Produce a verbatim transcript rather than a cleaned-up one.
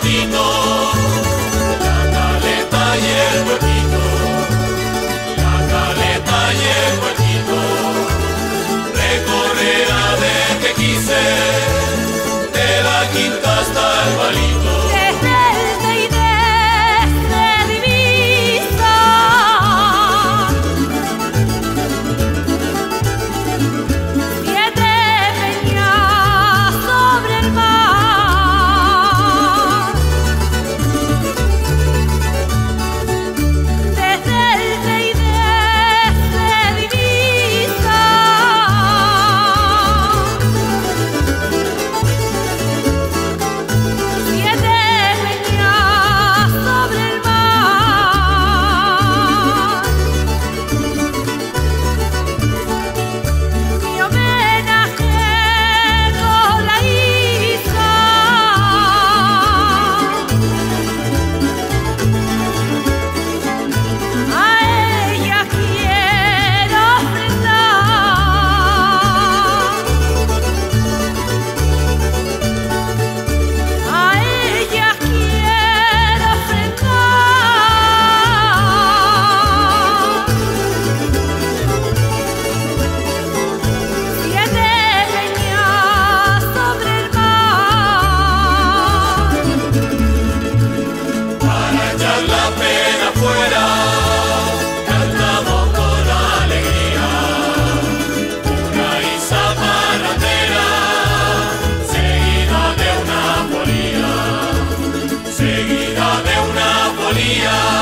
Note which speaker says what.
Speaker 1: puertito, la caleta y el puertito, la caleta y el puertito, recorrerá desde que quise, de la quinta hasta el palito.
Speaker 2: Desde el Teide se divisa siete peñas sobre el mar. Desde el Teide se divisa siete peñas sobre el mar. Mi homenaje con la hija, a ella quiero ofrendar, a ella quiero ofrendar siete peñas sobre el mar.
Speaker 1: Para echar la pena fuera, cantamos con alegría, una isa parrandera, seguida de una polía, seguida de una polía.